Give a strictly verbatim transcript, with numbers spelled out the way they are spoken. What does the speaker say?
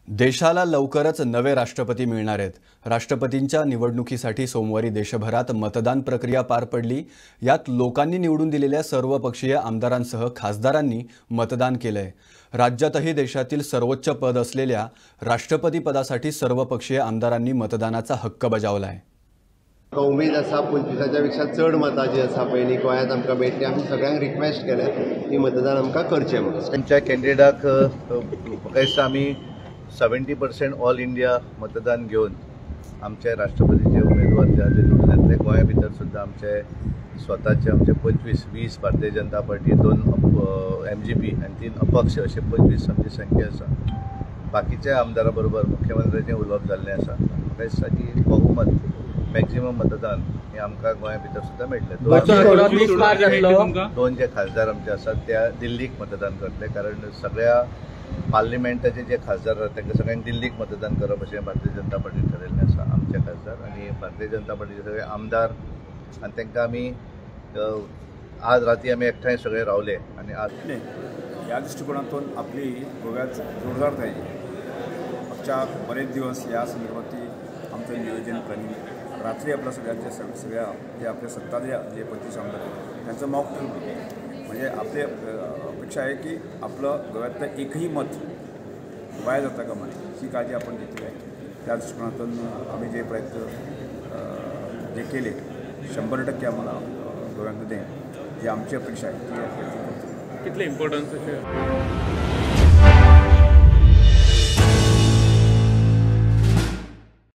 देशाला लवकरच नवे राष्ट्रपती मिळणार आहेत। राष्ट्रपतींच्या निवडणुकीसाठी सोमवारी देशभरात मतदान प्रक्रिया पार पडली। यात लोकांनी निवडून दिलेल्या सर्वपक्षीय आमदारांसह खासदारांनी मतदान केलंय। राज्यातही देशातील सर्वोच्च पद असलेल्या राष्ट्रपती पदासाठी सर्वपक्षीय आमदारांनी मतदानाचा हक्क बजावलाय। उमेद आसा पंचवीसाच्या पेक्षा चड मतां जी आसा पळय गोंयांत आमकां मेळटली। आमी सगळ्यांक रिक्वेस्ट केले की मतदान आमकां करचें म्हणून। त्यांच्या कॅन्डिडेटाक म्हाका दिसता आमी सेवेंटी पर्सेंट ऑल इंडिया मतदान घेवन आमचे राष्ट्रपतीचे उमेदवार जे निवडून येतले। गोंया भितर सुद्दां आमचे स्वताचे आमचे पंचवीस वीस भारतीय जनता पार्टी, दोन एम जी पी आनी तीन अपक्ष असे पंचवीस आमची संख्या आसा। बाकीच्या आमदारा बरोबर मुख्यमंत्र्याचें उलोवप जाल्लें आसा। म्हाका दिसता की बहुमत मॅक्झिमम मतदान हे आमकां गोंया भितर सुद्दां मेळटलें। दोन जे खासदार आमचे आसात त्या दिल्लीक मतदान करतले, कारण सगळ्या पार्लिमेंटाचे जे खासदार आसात तांकां सगळ्यांक दिल्लीक मतदान करप अशें भारतीय जनता पार्टीन ठरयल्लें आसा। आमचे खासदार आनी भारतीय जनता पार्टीचे सगळे आमदार आनी तांकां आमी आज राती आमी एकठांय सगळे रावले आनी आज ह्या दृष्टिकोनातून आपली गोव्यात जोरदार तयारी। मागच्या बरेच दिवस या संदर्भातील आमचं नियोजन प्लॅनिंग रात्री आपल्या सगळ्यांच्या सगळ्या जे आपल्या सत्ताधारी जे पंचवीस आमदार आहेत त्यांचं मॉक ड्रिल, म्हणजे आपली अपेक्षा आहे की आपलं गोव्यातलं एकही मत वाया जाता कामा नये ही काळजी आपण घेतली आहे। त्या दृष्टिकोनातून आम्ही जे प्रयत्न जे केले शंभर टक्के आम्हाला गोव्यामध्ये जी आमची अपेक्षा आहे ती कितले इम्पॉर्टन्स